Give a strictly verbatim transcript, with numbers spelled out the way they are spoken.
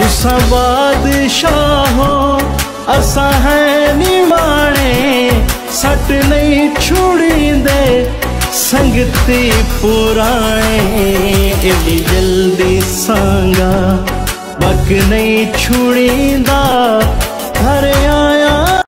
तुसा बादशाह हो असा है निमाणे, सट नहीं छुड़ी दे संगती पुराणे। एडी जल्दी सांगा बक नहीं छुड़ींदा, घर आया